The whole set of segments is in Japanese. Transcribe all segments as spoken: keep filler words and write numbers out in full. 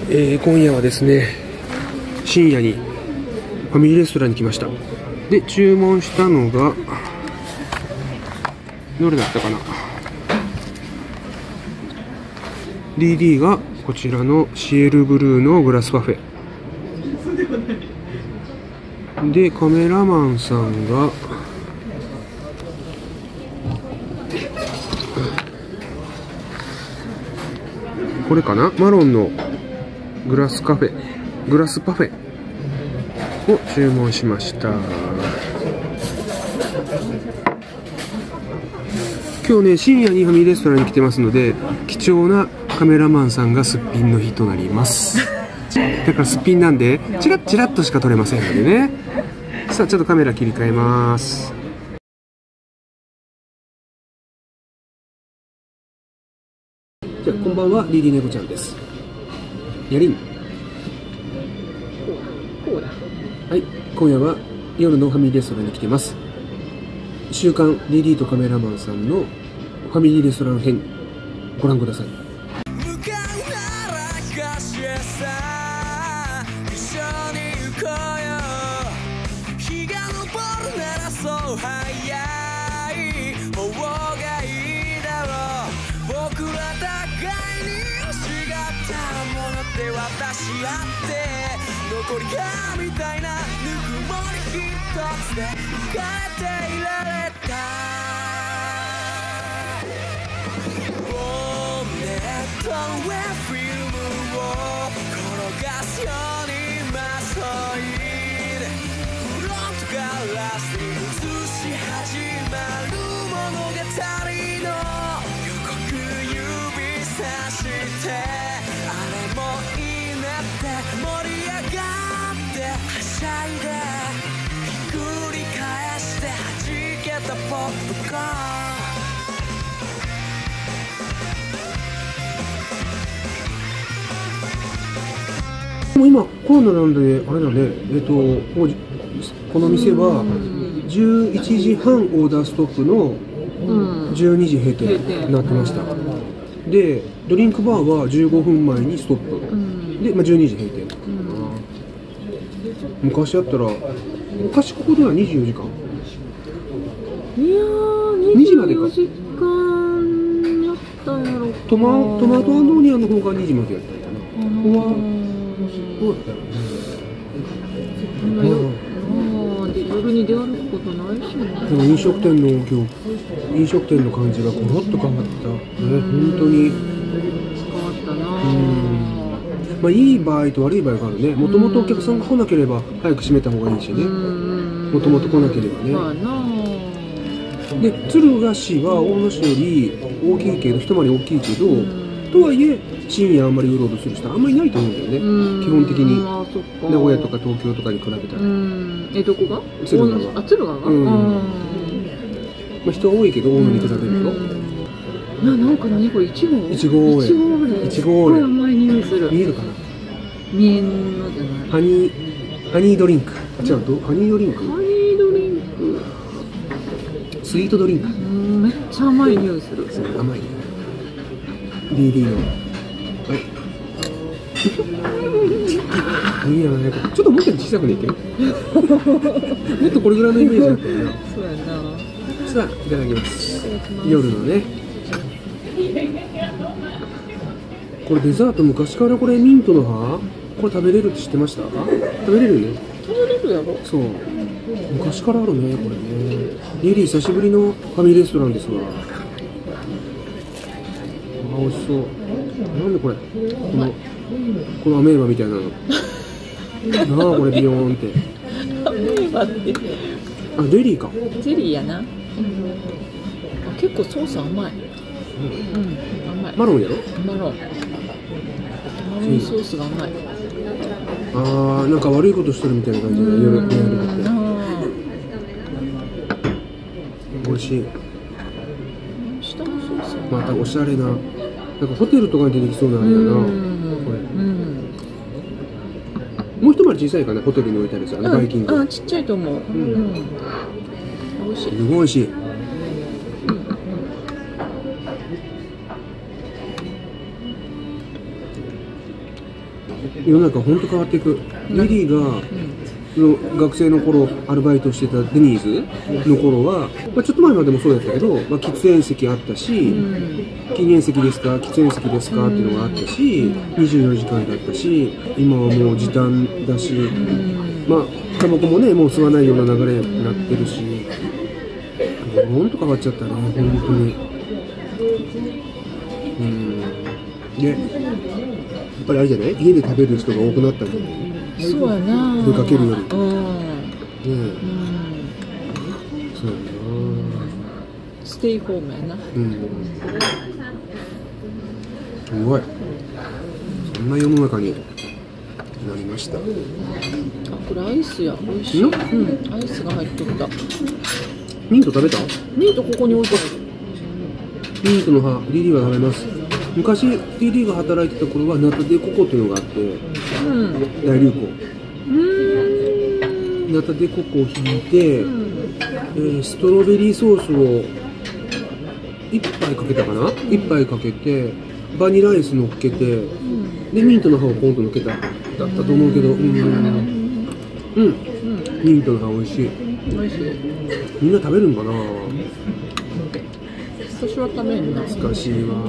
えー、今夜はですね、深夜にファミリーレストランに来ました。で、注文したのがどれだったかな。 ディーディー がこちらのシエルブルーのグラスパフェで、カメラマンさんがこれかな、マロンのグラスカフェグラスパフェを注文しました。今日ね、深夜にファミリーレストランに来てますので、貴重なカメラマンさんがすっぴんの日となります。だからすっぴんなんでチラッチラッとしか撮れませんのでね。さあ、ちょっとカメラ切り替えます。じゃあ、こんばんは、リリーネコちゃんです。やりん。こうだ。はい、今夜は夜のファミリーレストランに来てます。週刊 ディーディー とカメラマンさんのファミリーレストラン編、ご覧ください。 私あって残りがみたいなぬくもり一つで変えていられた。ボンネットの上フィルムを転がすようにまそいで、フロントガラスに映し始まる物語の予告指さして、あれも盛り上がってはしゃいでひっくり返して弾けたポップコーン。もう今コロナなんであれだね、えっともうこの店はじゅういちじはんオーダーストップのじゅうにじ閉店になってました。で、ドリンクバーはじゅうごふんまえにストップ、で、まあ、じゅうにじ閉店。昔やったら、昔ここではにじゅうよじかん。 いやー、にじゅうよじかんやったんやろか。 トマトマトアンドオニアンの方がにじまでやったんかな。ここはどうだったよね。夜に出歩くことないしね。 でも飲食店の今日飲食店の感じがコロッと変わった。ね、本当に変わったな。 まあ、いい場合と悪い場合があるね。もともとお客さんが来なければ早く閉めた方がいいしね。もともと来なければね。まあな。で、敦賀市は大野市より大きいけど、一回り大きいけど、とはいえ深夜あんまりうろうろする人あんまりいないと思うんだよね。基本的に名古屋とか東京とかに比べたら。 え、どこが？ 敦賀が。 あ、敦賀が。 まあ人は多いけど大野に比べると。 な、なんか何これ、いちご？ いちごいちごぐらい。 いちごぐらい。 甘い匂いする。 見えるかな。 見えんのじゃない。 ハニーハニードリンク。あ、違う、ハニードリンク。 ハニードリンク。 スイートドリンク。 めっちゃ甘い匂いする。 甘い。ディーディー の。はい。いいやね。ちょっともっと小さくねえけ。もっとこれぐらいのイメージだったよな。 そうやな。 さあ、いただきます。夜のね。これデザート、昔からこれミントの葉これ食べれるって知ってました？食べれるね。 食べれるやろ。 そう、昔からあるね、これね。リリー久しぶりのファミリーレストランですわ。あ、美味しそう。なんでこれ、このこのアメーバみたいなのなあ、これビヨーンって。 アメーバって、 あ、ゼリーか。 ゼリーやな。あ、結構ソース甘い。うん、甘い。 マロンやろ？ マロン。マロンソースが甘い。 あー、なんか悪いことしてるみたいな感じで夜やるって。美味しい。 下のソース。 またおしゃれな、なんかホテルとかに出てきそうなあれやな。これ。もう一回り小さいかな、ホテルに置いてあるさ、バイキング。 あ、ちっちゃいと思う。うん。美味しい。 すごい美味しい。 世の中本当変わっていく。リリーが、の学生の頃アルバイトしてたデニーズの頃は、まあ、ちょっと前までもそうだったけど、まあ、喫煙席あったし、禁煙席ですか、喫煙席ですかっていうのがあったし、にじゅうよじかんだったし、今はもう時短だし、まあタバコもねもう吸わないような流れになってるし、ほんと変わっちゃったね本当に。うんでやっぱりあれじゃない、家で食べる人が多くなったんじゃない。 そうやな、 出かけるより。 うん、 ねえ、 うん、 そうやな。 ステイホームやな。 うん。すごい。そんな世の中になりました。 あ、これアイスや、美味しい。 ん？ うん、アイスが入っとった。 ミント食べた？ ミントここに置いてある。 ミントの葉、リリーは食べます。昔リリーが働いてた頃はナタデココっていうのがあって、 うん、 大流行。 うーん、 ナタデココをひいて、 うん、 えー、ストロベリーソースをいっぱいかけたかな、うん、いっぱいかけてバニラアイス乗っけて、うん、でミントの葉をポンと乗っけただったと思うけど、うん、うんうん、ミントの葉美味しい。 美味しい。 みんな食べるんかな。 私は食べんな。 懐かしいわ。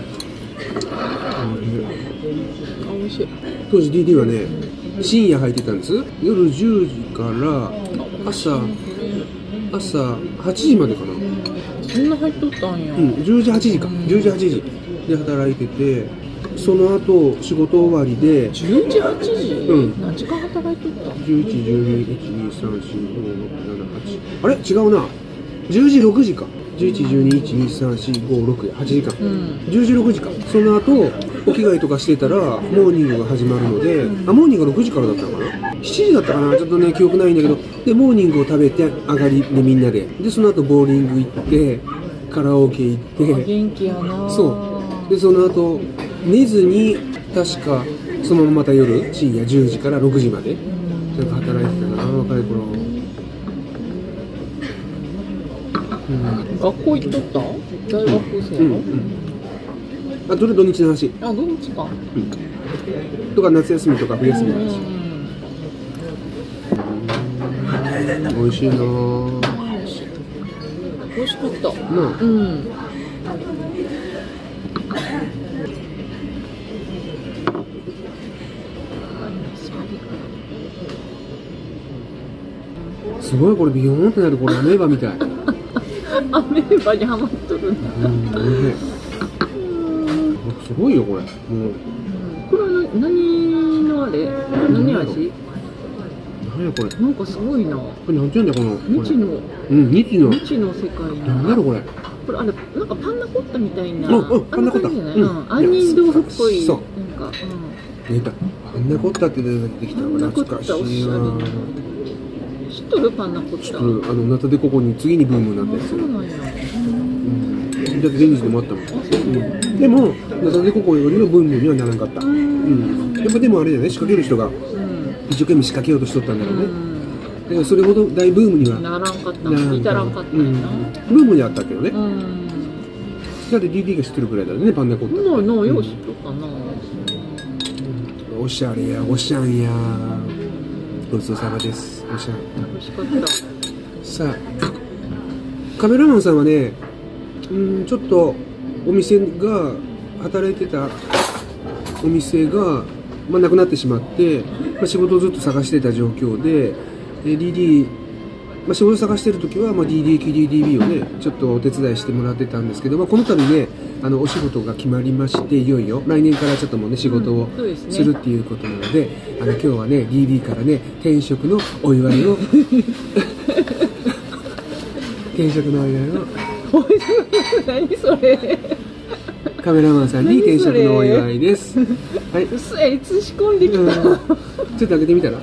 美味しい。 当時 ディーディー はね深夜入ってたんです。夜じゅうじから朝朝はちじまでかな。 そんな入っとったんや。 うん、じゅうじはちじか、じゅうじはちじで働いてて、その後仕事終わりでじゅうじはちじ、うん、何時間働いとった？ じゅういち、じゅうに、いち、に、さん、よん、ご、ろく、なな、はち、あれ違うな、じゅうじろくじか、じゅういち、じゅうに、いち、に、さん、よん、ご、ろく、はちじかん、うん、じゅうじろくじか。その後お着替えとかしてたらモーニングが始まるので、うん、あモーニングがろくじからだったのかな、しちじだったかな、ちょっとね記憶ないんだけど、でモーニングを食べて上がりでみんなで、でその後ボーリング行ってカラオケ行って、 元気やな。 そうでその後寝ずに確かそのまままた夜深夜じゅうじからろくじまでなんか働いてたな、若い頃。うん、 学校行っとった？大学生の？うんうん、 あ、それ土日の話。 あ、土日か。うん、 とか夏休みとか冬休みの話。美味しいなぁ。 美味しかった。 なあ。うん。すごいこれビヨーンってなる、これアメーバみたい。 アメーバにハマっとるんだ。 うん、おいしい。すごいよこれ。もう。 これは何のあれ？何味？ 何やこれ。 なんかすごいな。 これなんていうんだこの。 未知の。 うん、未知の。 未知の世界。 何やろこれ。 これあれなんかパンナコッタみたいな。 うんうん、パンナコッタ。 うん、杏仁豆腐っぽい。 そう。 なんか。 うん。出た。パンナコッタって出てきた。懐かしいわ。 知っとるパンナコッタ。 知っとる。あのナタデココに次にブームになったやつ。 そうなんや。 だってデニーズでもあったもん。うん、でもナタデココよりのブームにはならなかった。うん。やっぱでもあれだよね、仕掛ける人が一生懸命仕掛けようとしとったんだろうね。だからそれほど大ブームにはならんかった。至らんかったんやな。 ブームにあったけどね。だって ディーディー が知ってるくらいだよね、パンナコッタ。 なあなあ、よう知っとったな。 おしゃれや、おしゃんや。ごちそうさまです。おしゃん。 美味しかった。 さあ、カメラマンさんはね、うんちょっとお店が働いてたお店が、まあ、なくなってしまって、まあ、仕事をずっと探してた状況で、え ディーディー、まあ、仕事探してる時は、まあ、ディーディー キューディーディービー をねちょっとお手伝いしてもらってたんですけど、まあ、この度ねあのお仕事が決まりまして、いよいよ来年からちょっともうね仕事をするっていうことなので、うん、あの今日はね ディーディー からね転職のお祝いを転職のお祝いを何それ。 カメラマンさんに転職のお祝いです。はい。 うっすいつ仕込んできた、うん、 ちょっと開けてみたら。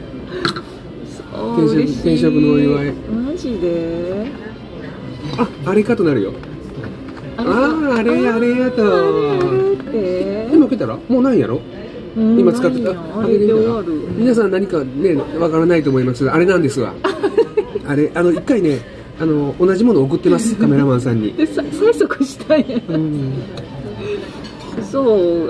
転職転職のお祝い。 マジで。 あ、あれかとなるよ。ああ、あれあれやと。今開けたらもうないやろ。今使ってた。開けてみたら。皆さん何かねわからないと思いますが、あれなんですわ。あれあの一回ね。あの同じものを送ってますカメラマンさんに。 でさ催促したんや。うん、 そう、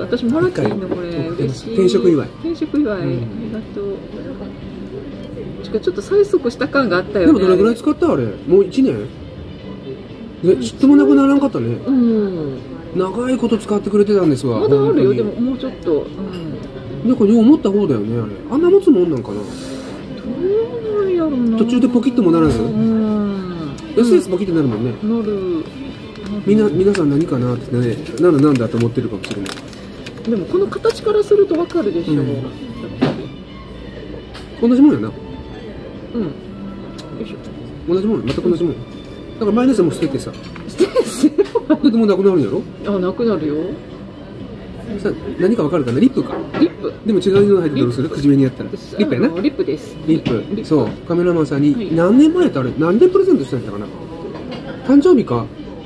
私もらっていいのこれ、嬉しい。 転職祝い。 転職祝い、うん、ありがとう。しかちょっと催促した感があったよね。 でもどれぐらい使ったあれ？もういちねん？ね、ちっともなくならんかったね。うん。長いこと使ってくれてたんですわ。 まだあるよ、でももうちょっと。うん。 なんかよう思った方だよね、あれ。あんな持つもんなんかな。 どうなんやろな。 途中でポキッともならず。うん。エスエスポキッとなるもんね。 なる。 みんな、皆さん何かなってね、なんだなんだと思ってるかもしれない。 でもこの形からするとわかるでしょ。うん、 同じもんやな。 うん。よいしょ。同じもん、全く同じもん。だからマイナスも捨ててさ。 捨ててだってもうなくなるんやろ？ あ、なくなるよ。 さ何かわかるかな？リップか。 リップ。 でも違う色の入ってどうする？口紅やったら。リップやな。 リップです。 リップ。そう。カメラマンさんに何年前やったら何年プレゼントしたんやったかな？誕生日か。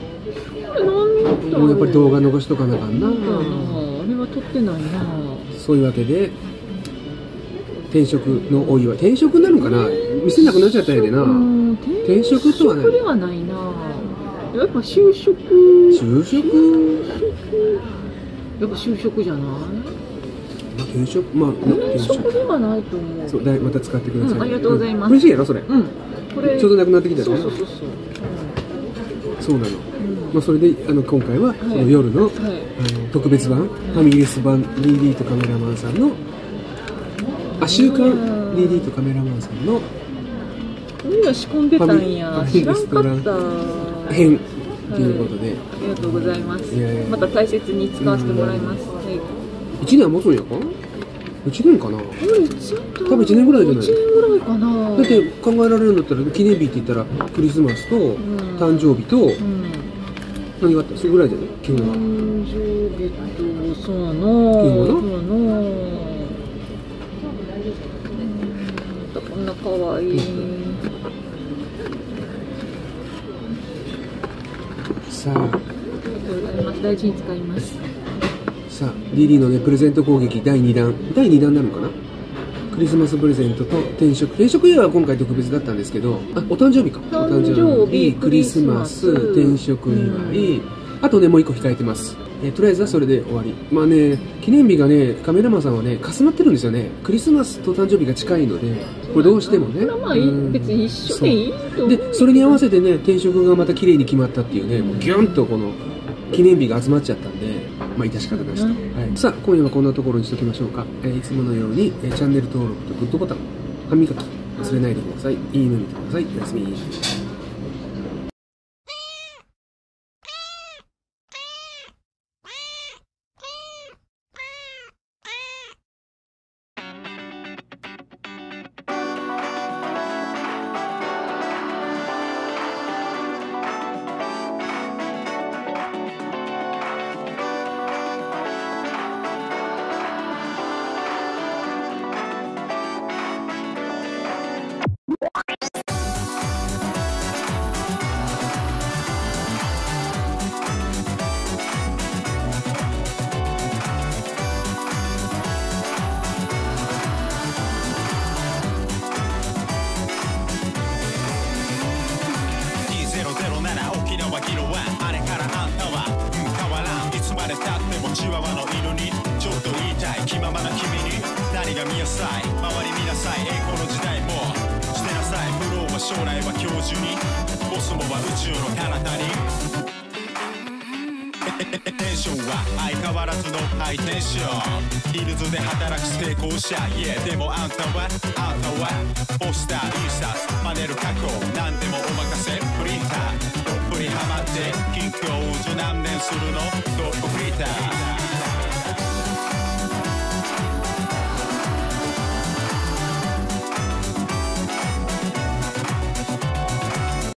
もうやっぱり動画残しとかなあかんな。あれは撮ってないな。 そういうわけで転職のお祝い。転職なのかな？店なくなっちゃったんやでな。転職とはない。 転職ではないな。やっぱ就職。 就職。 やっぱ就職じゃない？ 転職、まあ転職ではないと思う。 そう、だいまた使ってください。 ありがとうございます。 嬉しいやろそれ。 うん。これちょうどなくなってきたね。 そうそうそうそう。 そうなの。まあそれであの今回はその夜の、はい、あの特別版、ファミレス版 ディーディー とカメラマンさんのあ週刊 ディーディー とカメラマンさんのみんな仕込んでたんや。知らんかった。 編ということで、 ありがとうございます。また大切に使わせてもらいます。 いちねんは持つんやか？いちねんかな？多分いちねんぐらいじゃない？ いちねんぐらいかな。 だって考えられるんだったら記念日って言ったらクリスマスと誕生日と何があった？それぐらいじゃない？基本は。 誕生日とそうな。そうな。こんな可愛い。 さあ。 ありがとうございます。大事に使います。 さあ、ディーディー のね、プレゼント攻撃だいにだん。だいにだんなのかな？クリスマスプレゼントと転職。転職祝いは今回特別だったんですけど、あ、お誕生日か。お誕生日、 クリスマス、転職祝い、うん、あとね、もう一個控えてます。えー、とりあえずはそれで終わり。まあね、記念日がね、カメラマンさんはね、重なってるんですよね。クリスマスと誕生日が近いので、これどうしてもね。 まあ、うん、別に一緒でいいと。 で、それに合わせてね、転職がまた綺麗に決まったっていうね、もうギュンとこの記念日が集まっちゃったんで、まあ、致し方なしと、はい、さあ今夜はこんなところにしときましょうか、えー、いつものように、えー、チャンネル登録とグッドボタン歯磨き忘れないでください。いい夢見てください。おやすみ。 チワワの犬にちょっと言いたい気ままな君に何が見やさい周り見なさい栄光の時代もしてなさいブローは将来は教授にコスモは宇宙の彼方にテンションは相変わらずのハイテンションヒルズで働く成功者 Yeah でもあんたはあんたはポスター印刷真似る過去何でもお任せプリンターどっぷりハマって近況中何年するのトップフリーター